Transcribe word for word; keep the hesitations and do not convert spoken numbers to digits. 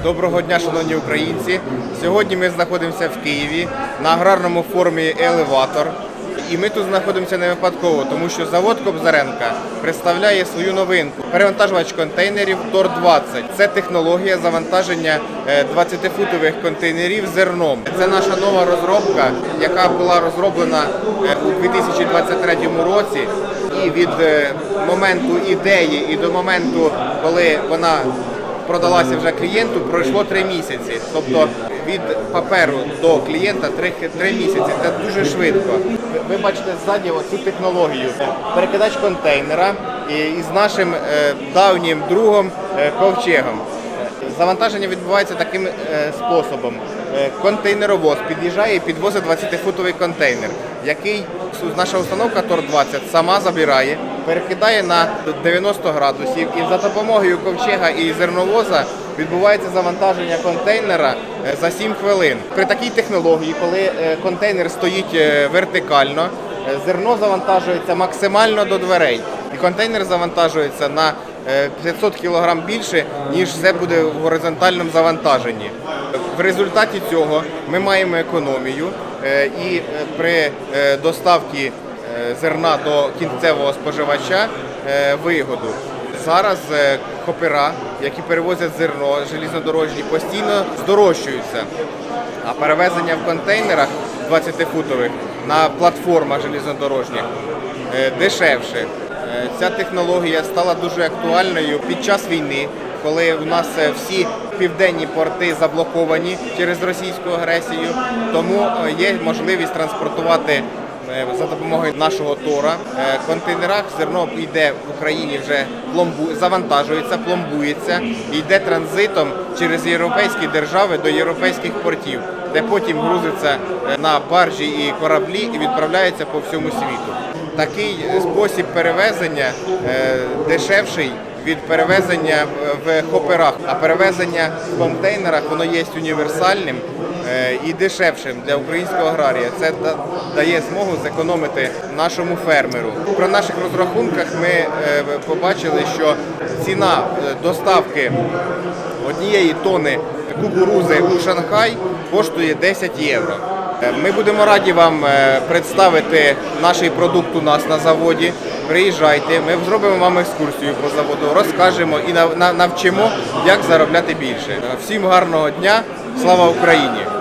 Доброго дня, шановні українці! Сьогодні ми знаходимося в Києві на аграрному форумі «Елеватор». І ми тут знаходимося не випадково, тому що завод Кобзаренка представляє свою новинку – перевантажувач контейнерів Тор двадцять. Це технологія завантаження двадцятифутових контейнерів зерном. Це наша нова розробка, яка була розроблена у дві тисячі двадцять третьому році. І від моменту ідеї і до моменту, коли вона продалася вже клієнту, пройшло три місяці. Тобто від паперу до клієнта три місяці. Це дуже швидко. Ви бачите ззаді оцю технологію. Перекидач контейнера із нашим давнім другом ковчегом. Завантаження відбувається таким способом. Контейнеровоз під'їжджає і підвозить двадцятифутовий контейнер, який наша установка Тор двадцять сама забирає, перекидає на дев'яносто градусів, і за допомогою ковчега і зерновоза відбувається завантаження контейнера за сім хвилин. При такій технології, коли контейнер стоїть вертикально, зерно завантажується максимально до дверей, і контейнер завантажується на п'ятсот кілограм більше, ніж це буде в горизонтальному завантаженні. В результаті цього ми маємо економію і при доставці зерна до кінцевого споживача вигоду. Зараз хопера, які перевозять зерно железнодорожні, постійно здорожчуються, а перевезення в контейнерах двадцятифутових на платформах железнодорожніх дешевше. Ця технологія стала дуже актуальною під час війни, коли у нас всі південні порти заблоковані через російську агресію, тому є можливість транспортувати за допомогою нашого Тора. В контейнерах зерно йде в Україні, вже пломбу... завантажується, пломбується і йде транзитом через європейські держави до європейських портів, де потім грузиться на баржі і кораблі і відправляється по всьому світу. Такий спосіб перевезення дешевший від перевезення в хоперах, а перевезення в контейнерах воно є універсальним і дешевшим для українського аграрія. Це дає змогу зекономити нашому фермеру. При наших розрахунках ми побачили, що ціна доставки однієї тони кукурузи у Шанхай коштує десять євро. Ми будемо раді вам представити наш продукт у нас на заводі. Приїжджайте, ми зробимо вам екскурсію по заводу, розкажемо і навчимо, як заробляти більше. Всім гарного дня, слава Україні!